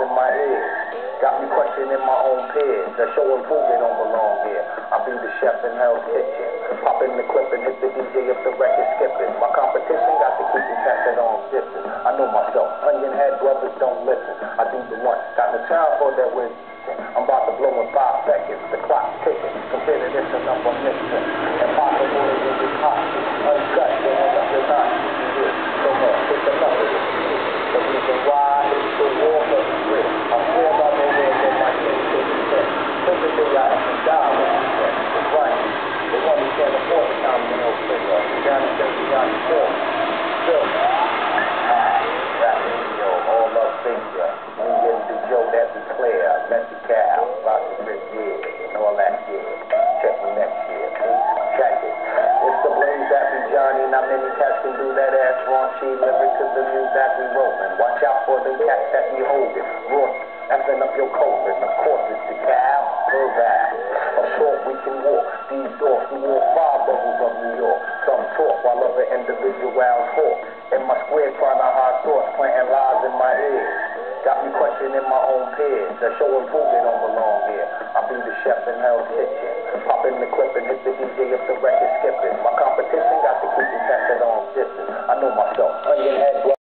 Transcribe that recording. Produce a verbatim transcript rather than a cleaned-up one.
in my ears. Got me questioning my own peers. The show and prove they don't belong here. I be the chef in Hell's Kitchen. Pop in the clip and hit the D J if the record's skipping. My competition got to keep the test at arm's distance. I know myself. Onion head brothers don't listen. I do the one. Got no time for that wisdom. I'm about to blow in five seconds. The clock's ticking. Consider this a number missing. Impossible to get this hot. Uncut. They end up with hot. So much. It's enough of this. The reason why is the war for the grit. I swear by the words of my king to the set. Since the day I have to die with the set. It's right. The one who can't afford the time to no figure. Down in seventy-nine four. Still. Ah, rapping yo. All up figure. We get the Joe that be clear. Met the cow. About to rip years. And all that shit. Check me next year. Please check it. It's the blaze that be Johnny. Not many cats can do that ass raunchy lyric to the music that we rolling. Watch out for them cats that be holding. Raw, effing up your coping. Of course it's the cow, her back. Of course we can walk. These doors, we walk five bubbles of New York. Some talk while other individuals hawk. In my square trying to hide thoughts, planting lies in my ears. Got me questioning my own peers. The show and prove they don't belong here. I be the chef in Hell's Kitchen. Pop in the clip and hit the D J if the record's